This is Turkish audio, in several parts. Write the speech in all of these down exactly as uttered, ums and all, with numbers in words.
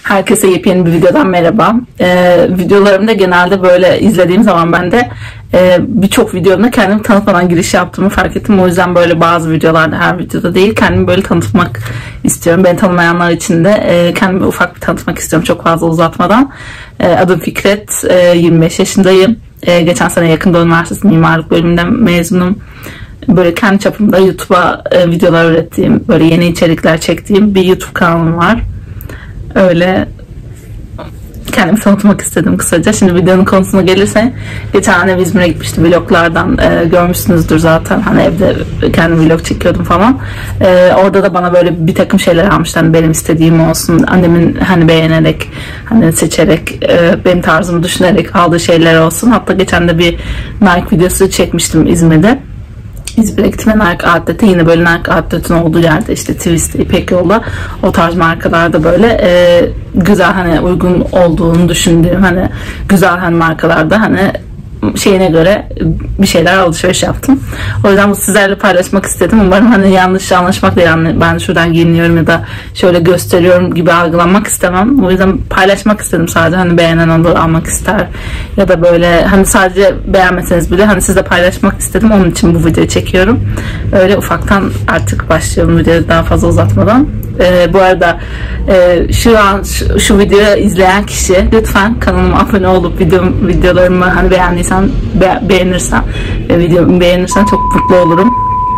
Herkese yepyeni bir videodan merhaba. Ee, videolarımda genelde böyle izlediğim zaman ben de e, birçok videomda kendimi tanıtmadan giriş yaptığımı fark ettim. O yüzden böyle bazı videolarda, her videoda değil, kendimi böyle tanıtmak istiyorum. Beni tanımayanlar için de e, kendimi ufak bir tanıtmak istiyorum çok fazla uzatmadan. E, adım Fikret, e, yirmi beş yaşındayım. E, geçen sene Yakın Doğu Üniversitesi Mimarlık bölümünden mezunum. Böyle kendi çapımda YouTube'a e, videolar ürettiğim, böyle yeni içerikler çektiğim bir YouTube kanalım var. Öyle kendimi tanıtmak istedim kısaca. Şimdi videonun konusuna gelirse, geçen annem İzmir'e gitmişti, vloglardan e, görmüşsünüzdür zaten. Hani evde kendim vlog çekiyordum falan. E, orada da bana böyle bir takım şeyler almışlar. Hani benim istediğim olsun. Annemin hani beğenerek, hani seçerek, e, benim tarzımı düşünerek aldığı şeyler olsun. Hatta geçen de bir Nike videosu çekmiştim İzmir'de. İzmir'e gittim ve Nike Outlet'e, yine böyle Nike Outlet'in olduğu yerde, işte Twist, İpek Yol'da, o tarz markalarda böyle e, güzel, hani uygun olduğunu düşündüğüm, hani güzel hani markalarda hani şeyine göre bir şeyler alışveriş yaptım. O yüzden bu sizlerle paylaşmak istedim. Umarım hani yanlış anlaşmak değil, yani ben şuradan giyiniyorum ya da şöyle gösteriyorum gibi algılanmak istemem. O yüzden paylaşmak istedim sadece, hani beğenen olur, almak ister ya da böyle hani sadece beğenmeseniz bile hani sizle paylaşmak istedim. Onun için bu videoyu çekiyorum. Öyle ufaktan artık başlayalım videoyu daha fazla uzatmadan. Ee, bu arada e, şu an şu, şu videoyu izleyen kişi lütfen kanalıma abone olup videom, videolarımı hani beğendiysen, be, beğenirsen ve videomu beğenirsen çok mutlu olurum.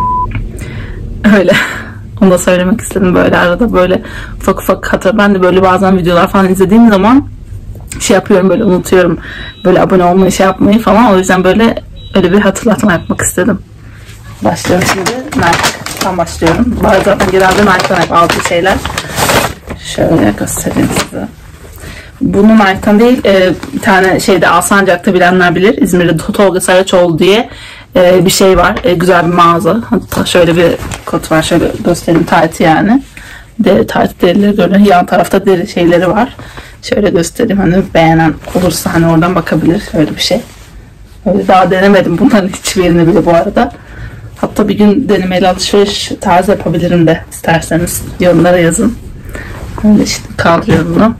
Öyle. Onu da söylemek istedim, böyle arada böyle ufak ufak hatır. Ben de böyle bazen videolar falan izlediğim zaman şey yapıyorum, böyle unutuyorum böyle abone olmayı, şey yapmayı falan. O yüzden böyle öyle bir hatırlatma yapmak istedim. Başlıyorum şimdi. Nike'dan başlıyorum. Bazen zaten genelde Nike'dan hep aldığım şeyler. Şöyle göstereyim size. Bunu Nike'dan değil, e, bir tane şeyde, Alsancak'ta bilenler bilir. İzmir'de Tolga Saraçoğlu diye e, bir şey var. E, güzel bir mağaza. Hatta şöyle bir kod var. Şöyle göstereyim, tarihti yani. Deri, tarihti derileri göre. Yan tarafta deri şeyleri var. Şöyle göstereyim, hani beğenen olursa hani oradan bakabilir. Şöyle bir şey. Öyle daha denemedim bunların hiçbirini bile bu arada. Hatta bir gün denemeli alışveriş tarzı yapabilirim de, isterseniz yorumlara yazın. Öyle işte kaldırıyorum bunu.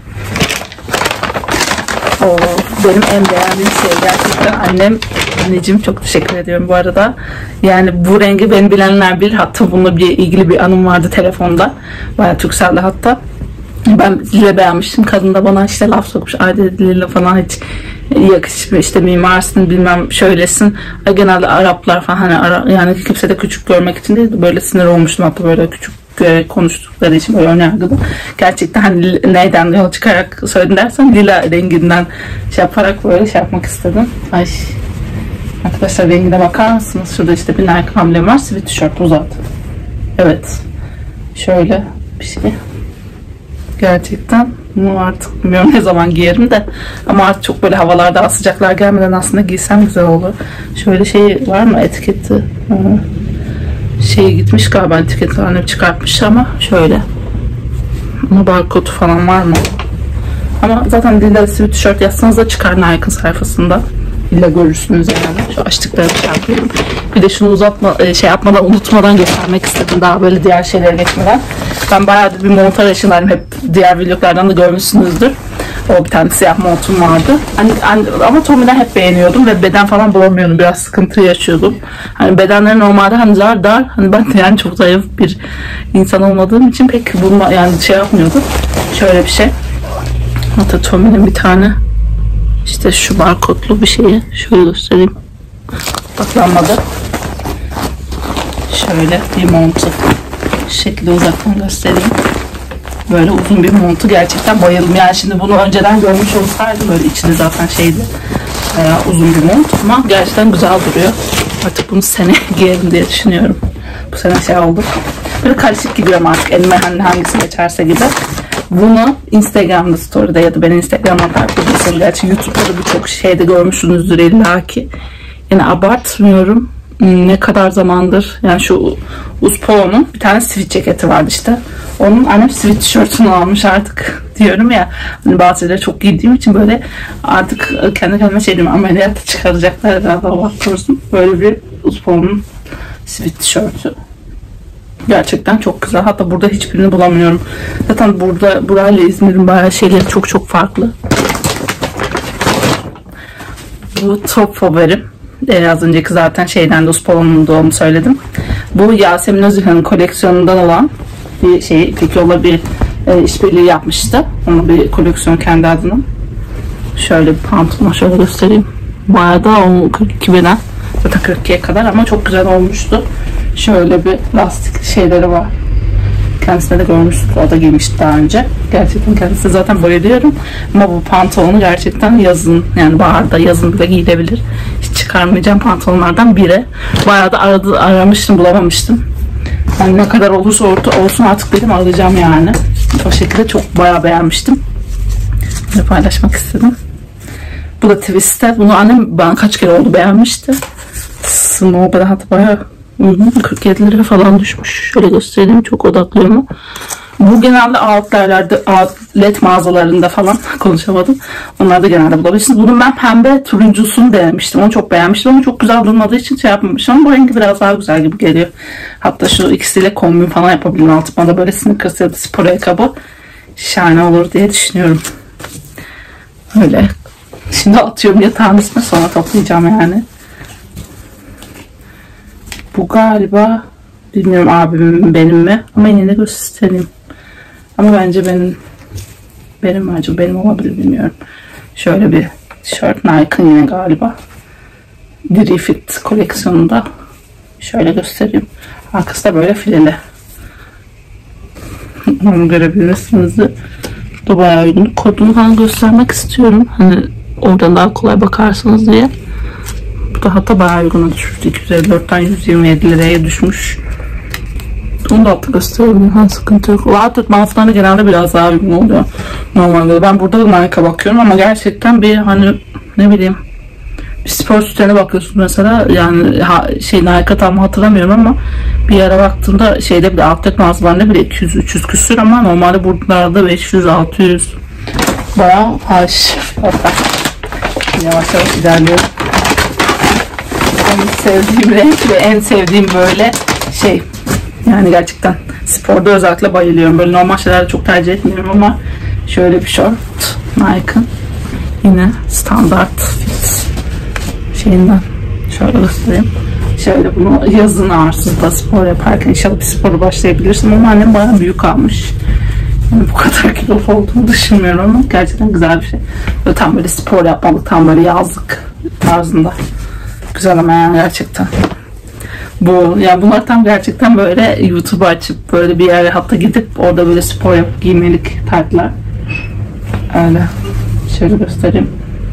O benim en beğendiğim şey gerçekten annem. Anneciğim çok teşekkür ediyorum bu arada. Yani bu rengi beni bilenler bilir. Hatta bununla bir ilgili bir anım vardı telefonda. Bayağı Turkcell'de hatta. Ben lila beğenmiştim. Kadın da bana işte laf sokmuş. Ay dedi, lila falan hiç yakışmıyor, işte mimarsın bilmem şöylesin. Ay, genelde Araplar falan hani Ara, yani kimse de küçük görmek için değil, böyle sinir olmuştum hatta, böyle küçük konuştukları için böyle önyargılı. Gerçekten hani neyden yola çıkarak söyledin dersen, lila renginden şey yaparak böyle şey yapmak istedim. Ay arkadaşlar, rengine bakar mısınız? Şurada işte bir Nike hamlem var. Sweatshirt uzat. Evet. Şöyle bir şey. Gerçekten bunu artık bilmiyorum ne zaman giyerim de, ama artık çok böyle havalarda daha sıcaklar gelmeden aslında giysem güzel olur. Şöyle şey var mı, etiketi şey gitmiş galiba, etiketlerini çıkartmış ama şöyle, ama barkodu falan var mı? Ama zaten lila sweatshirt yazsanız da çıkar Nike'ın sayfasında. İlla görürsünüz yani. Şu açtıklarını şey yapıyorum. Bir de şunu uzatma, şey yapmadan, unutmadan göstermek istedim, daha böyle diğer şeylere geçmeden. Ben bayağı bir montaj yaşındayım, hep diğer vloglardan da görmüşsünüzdür. O bir tane siyah montum vardı. Hani, hani, ama Tommy'den hep beğeniyordum ve beden falan bulamıyordum. Biraz sıkıntı yaşıyordum. Hani bedenleri normalde hani dar dar. Hani ben de yani çok zayıf bir insan olmadığım için pek bulma, yani şey yapmıyordum. Şöyle bir şey. Hatta Tommy'nin bir tane işte şu barkodlu bir şeyi şöyle göstereyim. Baklanmadı. Şöyle bir montu. Şu şekilde uzaktan göstereyim. Böyle uzun bir montu, gerçekten bayıldım. Yani şimdi bunu önceden görmüş olsaydım, böyle içinde zaten şeydi, bayağı uzun bir mont, ama gerçekten güzel duruyor. Artık bunu sene giyerim diye düşünüyorum. Bu sene şey oldu. Böyle karışık gidiyorum artık, elime hani hangisi geçerse gibi. Bunu Instagram'da story'de ya da ben Instagram'dan takip ediyorsanız, gerçi YouTube'da da birçok şeyde görmüşsünüzdür illaki. Yani abartmıyorum. Ne kadar zamandır, yani şu Uzpolo'nun bir tane sweat ceketi vardı işte. Onun annem sweat tişörtünü almış artık diyorum ya. Hani bazı şeyleri çok giydiğim için böyle artık kendi kendime şey diyorum, ameliyata çıkaracaklar herhalde, Allah korusun. Böyle bir Uzpolo'nun sweat tişörtü. Gerçekten çok güzel. Hatta burada hiçbirini bulamıyorum. Zaten burada burayla İzmir'in bayağı şeyleri çok çok farklı. Bu top favorim. Ee, az önceki zaten şeyden de Uspolon'un doğumu söyledim. Bu Yasemin Özilhan'ın koleksiyonundan olan bir şey. Fikyola bir e, işbirliği yapmıştı. Onun bir koleksiyon kendi adına. Şöyle bir pantolon şöyle göstereyim. Bayağı da kırk iki bine zaten kırk ikiye kadar ama çok güzel olmuştu. Şöyle bir lastik şeyleri var. Kendisine de görmüştük. O da giymişti daha önce. Gerçekten kendisi zaten bayılıyorum. Ama bu pantolonu gerçekten yazın, yani baharda yazın bile giyilebilir. Hiç çıkarmayacağım pantolonlardan biri. Bayağı da aradı, aramıştım, bulamamıştım. Yani ne kadar olursa olsun artık dedim alacağım yani. O şekilde çok bayağı beğenmiştim. Bunu paylaşmak istedim. Bu da Twist'te. Bunu annem ben kaç kere oldu beğenmişti. Snowball'a hatta bayağı uygun. kırk yedi lira falan düşmüş. Şöyle göstereyim. Çok odaklıyor. Bu genelde outletlerde, outlet mağazalarında falan konuşamadım. Onlarda genelde bulabilirsiniz. Bunun ben pembe turuncusunu denemiştim. Onu çok beğenmiştim ama çok güzel durmadığı için şey yapmamışım. Ama bu rengi biraz daha güzel gibi geliyor. Hatta şu ikisiyle kombin falan yapabilirim. Altıma da böyle sneakers ya da spor ayakkabı şahane olur diye düşünüyorum. Öyle. Şimdi atıyorum yatağın üstüne, sonra toplayacağım yani. Bu galiba bilmiyorum abimin benim mi ama yine de göstereyim. Ama bence benim benim mi acaba, benim olabilir bilmiyorum. Şöyle bir tişört, Nike'ın yine galiba. Dri Fit koleksiyonunda. Şöyle göstereyim. Arkası da böyle fileli. Onu görebilirsiniz de. Bu bayağı uygun. Kodunu falan göstermek istiyorum. Hani oradan daha kolay bakarsınız diye. Bu da hatta bayağı uyguna düşmüş. iki yüz elli dörtten yüz yirmi yedi liraya düşmüş. Onu da hatta gösterebilirim. Ha, sıkıntı yok. Rahat mağazalarında genelde biraz daha uygun oluyor. Normalde ben burada da Nike'a bakıyorum ama gerçekten bir hani ne bileyim bir spor sütlerine bakıyorsun mesela, yani ha, şey Nike'a tam hatırlamıyorum ama bir yere baktığımda şeyde bile outlet mağazalarında bile iki yüz üç yüz küsür ama normalde buralarda beş yüz altı yüz bayağı haş. Hatta yavaş yavaş ilerliyorum. En sevdiğim renk ve en sevdiğim böyle şey, yani gerçekten sporda özellikle bayılıyorum. Böyle normal şeylerde çok tercih etmiyorum ama şöyle bir short Nike'ın yine standart fit şeyinden şöyle göstereyim. Şöyle bunu yazın arsızda spor yaparken inşallah bir sporu başlayabilirsin ama annem bayağı büyük almış. Yani bu kadar kilo olduğunu düşünmüyorum ama gerçekten güzel bir şey. Böyle tam böyle spor yapmalık, tam böyle yazlık tarzında. Güzel ama yani gerçekten. Bu yani bunlar tam gerçekten böyle YouTube açıp böyle bir yere hatta gidip orada böyle spor yapıp giymelik taytlar. Öyle. Şöyle göstereyim.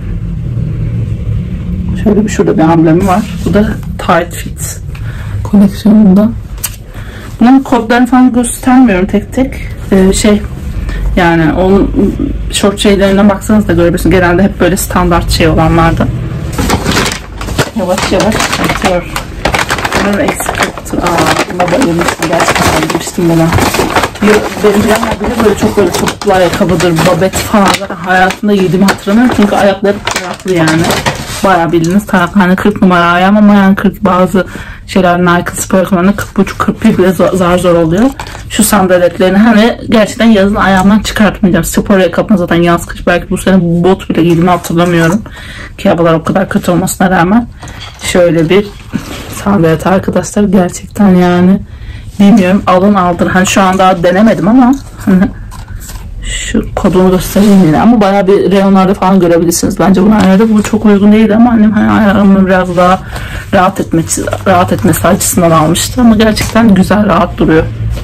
Şöyle bir şurada bir amblemi var. Bu da Tight Fit koleksiyonunda. Bunların kodlarını falan göstermiyorum tek tek. Ee, şey yani onun short şeylerine baksanız da görebilirsiniz. Genelde hep böyle standart şey olanlardan. Yavaş yavaş atıyor. Bunun eksik yoktur. Aa, buna bayılmıştım. Gerçekten bayılmıştım buna. Benim bilenler bile böyle çok böyle topuklu ayakkabıdır, babet falan zaten hayatımda yediğimi hatırlamıyorum. Çünkü ayakları taraklı yani. Bayağı bildiğiniz taraklı. Hani kırk numara ayağım ama yani kırk bazı şeyler Nike spor ayakkabılarında kırk buçuk kırk bir bile zar zor oluyor. Şu sandaletlerini hani gerçekten yazın ayağımdan çıkartmayacağım. Spor ayakkabını zaten yaz kış belki bu sene bot bile giydiğimi hatırlamıyorum. Ki havalar o kadar kötü olmasına rağmen. Şöyle bir sandalet arkadaşlar, gerçekten yani bilmiyorum, alın aldır. Hani şu an daha denemedim ama hani şu kodunu göstereyim yine ama bayağı bir reyonlarda falan görebilirsiniz. Bence bu ayarda bu çok uygun değildi ama annem hani ayarımı biraz daha rahat etmesi, rahat etmesi açısından almıştı ama gerçekten güzel, rahat duruyor.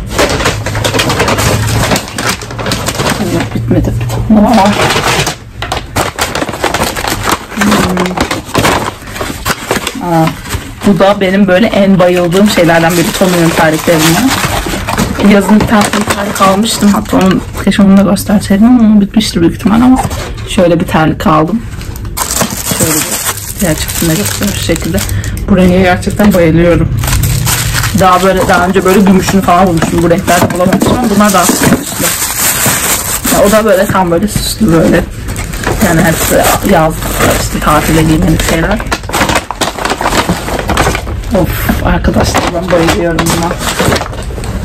Evet, bitmedi. Ne var? Hmm. Aa, bu da benim böyle en bayıldığım şeylerden biri, Tommy'nin terliklerinden. Yazın bir tane terlik almıştım. Hatta onu keşke onu da gösterseydim ama onu bitmiştir büyük ihtimal ama şöyle bir terlik aldım. Şöyle bir gerçekten de göstermiş şekilde. Bu renge gerçekten bayılıyorum. Daha böyle daha önce böyle gümüşünü falan bulmuştum. Bu renklerde bulamamıştım ama bunlar daha süslü. Yani o da böyle tam böyle süslü böyle. Yani hepsi yaz işte tatile giymelik şeyler. Of arkadaşlar, ben bayılıyorum buna.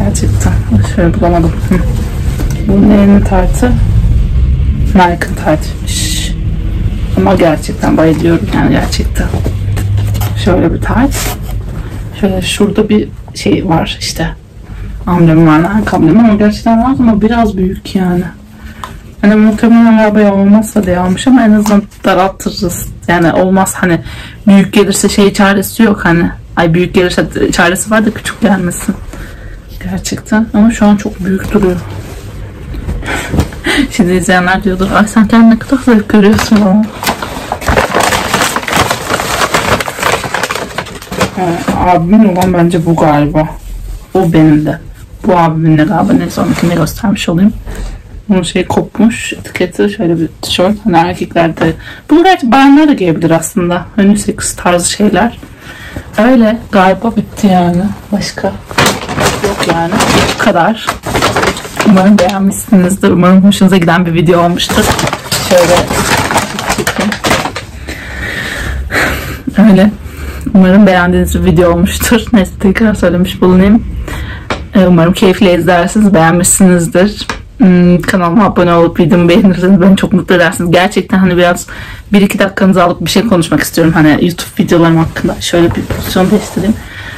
Gerçekten. Şöyle bulamadım. Hı. Bu neyin tartı? Nike'ın tartıymış. Ama gerçekten bayılıyorum yani gerçekten. Şöyle bir tart. Şöyle şurada bir şey var işte. Amblemi var, Nike amblemi ama gerçekten var ama biraz büyük yani. Hani muhtemelen arabaya olmazsa diye almış ama en azından daraltırız. Yani olmaz hani büyük gelirse şey çaresi yok hani. Ay büyük gelirse çaresi var da küçük gelmesin. Gerçekten ama şu an çok büyük duruyor. Şimdi izleyenler diyordur ay sen kendini ne kadar zayıf görüyorsun ama. Ha, abimin olan bence bu galiba. O benim de. Bu abimin de galiba. Neyse onunkini göstermiş olayım. Bunun şey kopmuş. Etiketi şöyle bir tişört. Hani erkeklerde. Bunu gerçi bayanlar da giyebilir aslında. Unisex tarzı şeyler. Öyle galiba bitti yani. Başka yok yani. Bu kadar. Umarım beğenmişsinizdir. Umarım hoşunuza giden bir video olmuştur. Şöyle çekeyim. Öyle. Umarım beğendiğiniz bir video olmuştur. Neyse tekrar söylemiş bulunayım. Umarım keyifle izlersiniz. Beğenmişsinizdir. Hmm, kanalıma abone olup videomu beğenirseniz beni çok mutlu edersiniz. Gerçekten hani biraz bir iki dakikanızı alıp bir şey konuşmak istiyorum. Hani YouTube videolarım hakkında. Şöyle bir pozisyon değiştireyim.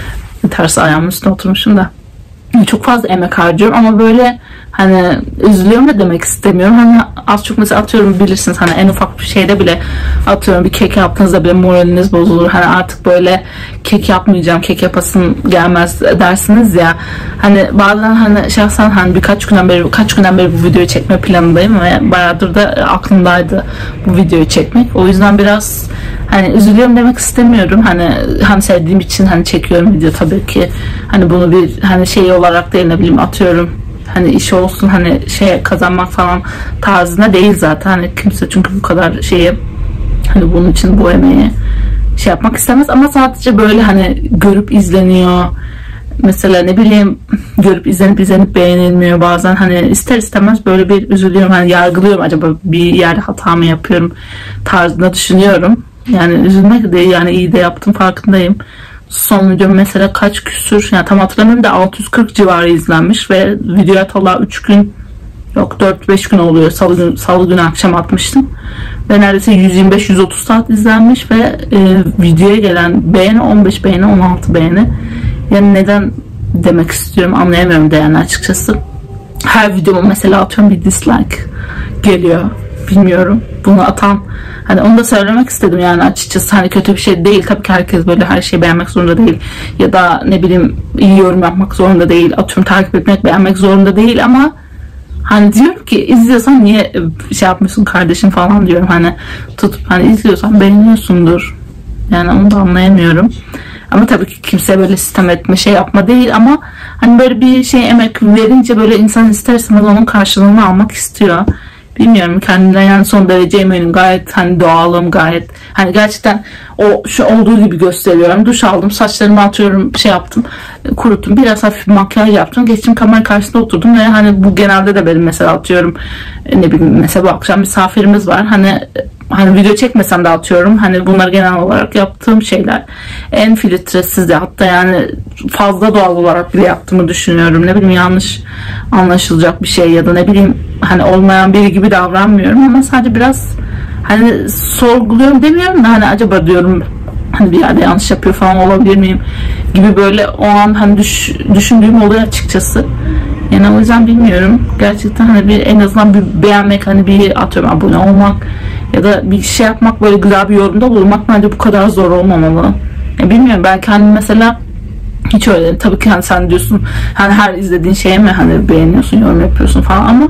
Ters ayağımın üstüne oturmuşum da. Çok fazla emek harcıyorum ama böyle hani üzülüyorum da demek istemiyorum. Hani az çok mesela atıyorum bilirsiniz hani en ufak bir şeyde bile atıyorum bir kek yaptığınızda bile moraliniz bozulur. Hani artık böyle kek yapmayacağım, kek yapasım gelmez dersiniz ya. Hani bazen hani şahsen hani birkaç günden beri kaç günden beri bu videoyu çekme planındayım ve bayağıdır da aklımdaydı bu videoyu çekmek. O yüzden biraz hani üzülüyorum demek istemiyorum. Hani hem sevdiğim için hani çekiyorum video tabii ki. Hani bunu bir hani şey olarak değil ne bileyim atıyorum hani iş olsun hani şey kazanmak falan tarzında değil zaten hani kimse çünkü bu kadar şeyi hani bunun için bu emeği şey yapmak istemez ama sadece böyle hani görüp izleniyor mesela ne bileyim görüp izlenip izlenip beğenilmiyor bazen hani ister istemez böyle bir üzülüyorum hani yargılıyorum acaba bir yerde hata mı yapıyorum tarzında düşünüyorum yani üzülmek değil yani iyi de yaptım farkındayım. Son videom mesela kaç küsür yani tam hatırlamıyorum da altı yüz kırk civarı izlenmiş ve videoya atalı üç gün yok dört beş gün oluyor salı günü, salı günü akşam atmıştım ve neredeyse yüz yirmi beş yüz otuz saat izlenmiş ve e, videoya gelen beğeni on beş beğeni on altı beğeni yani neden demek istiyorum anlayamıyorum da yani açıkçası her videoma mesela atıyorum bir dislike geliyor bilmiyorum bunu atan hani onu da söylemek istedim yani açıkçası hani kötü bir şey değil tabii ki herkes böyle her şeyi beğenmek zorunda değil ya da ne bileyim iyi yorum yapmak zorunda değil atıyorum takip etmek beğenmek zorunda değil ama hani diyorum ki izliyorsan niye şey yapmıyorsun kardeşim falan diyorum hani tutup hani izliyorsan beğeniyorsundur yani onu da anlayamıyorum ama tabii ki kimse böyle sistem etme şey yapma değil ama hani böyle bir şey emek verince böyle insan isterse onun karşılığını almak istiyor. Bilmiyorum kendimden yani son derece eminim gayet hani doğalım gayet hani gerçekten o şu olduğu gibi gösteriyorum duş aldım saçlarımı atıyorum şey yaptım kuruttum biraz hafif makyaj yaptım geçtim kamera karşısında oturdum ve hani bu genelde de benim mesela atıyorum ne bileyim mesela bu akşam misafirimiz var hani hani video çekmesem de atıyorum hani bunlar genel olarak yaptığım şeyler en filtresiz de hatta yani fazla doğal olarak bile yaptığımı düşünüyorum ne bileyim yanlış anlaşılacak bir şey ya da ne bileyim hani olmayan biri gibi davranmıyorum ama sadece biraz hani sorguluyorum demiyorum da hani acaba diyorum hani bir yerde yanlış yapıyor falan olabilir miyim gibi böyle o an hani düş, düşündüğüm oluyor açıkçası yani o yüzden bilmiyorum gerçekten hani bir en azından bir beğenmek hani bir atıyorum abone olmak ya da bir şey yapmak böyle güzel bir yorumda bulunmak bence bu kadar zor olmamalı yani bilmiyorum ben kendim mesela hiç öyle değil. Tabii ki hani sen diyorsun hani her izlediğin şeye mi hani beğeniyorsun yorum yapıyorsun falan ama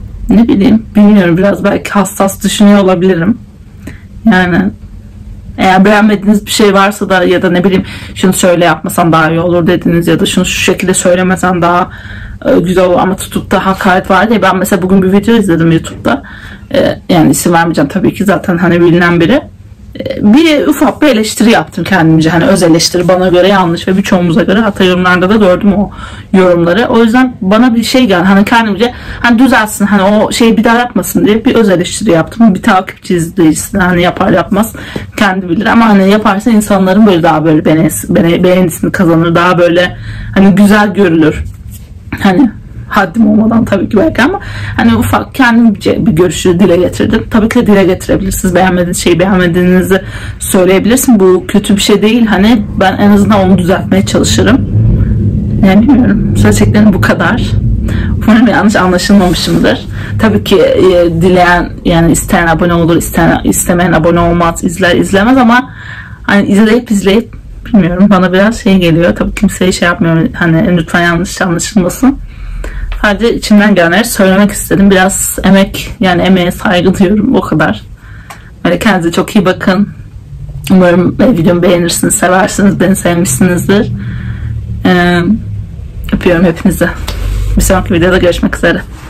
ne bileyim bilmiyorum biraz belki hassas düşünüyor olabilirim yani eğer beğenmediğiniz bir şey varsa da ya da ne bileyim şunu şöyle yapmasan daha iyi olur dediniz ya da şunu şu şekilde söylemesen daha e, güzel olur ama tutup da hakaret var diye ben mesela bugün bir video izledim YouTube'da e, yani isim vermeyeceğim tabii ki zaten hani bilinen biri e, bir ufak bir eleştiri yaptım kendimce hani öz eleştiri bana göre yanlış ve birçoğumuza göre hatta yorumlarda da gördüm o yorumları o yüzden bana bir şey geldi hani kendimce hani düzelsin hani o şeyi bir daha yapmasın diye bir öz eleştiri yaptım bir takipçi izleyicisi hani yapar yapmaz kendi bilir ama hani yaparsa insanların böyle daha böyle beğenisini, beğenisini kazanır daha böyle hani güzel görülür Hani haddim olmadan tabii ki belki, ama hani ufak kendimce bir görüşü dile getirdim. Tabii ki de dile getirebilirsiniz. Beğenmediğiniz şeyi beğenmediğinizi söyleyebilirsin. Bu kötü bir şey değil. Hani ben en azından onu düzeltmeye çalışırım. Yani bilmiyorum. Söyleyeceklerim bu kadar. Umarım yanlış anlaşılmamışımdır. Tabii ki e, dileyen, yani isteyen abone olur, isteyen, istemeyen abone olmaz, izler izlemez, ama hani izleyip izleyip bilmiyorum, bana biraz şey geliyor. Tabii kimseye şey yapmıyorum. Hani lütfen yanlış anlaşılmasın. Sadece içimden gelenleri söylemek istedim. Biraz emek, yani emeğe saygı duyuyorum, o kadar. Böyle kendinize çok iyi bakın. Umarım videomu beğenirsiniz, seversiniz, beni sevmişsinizdir. Ee, öpüyorum hepinizi. Bir sonraki videoda görüşmek üzere.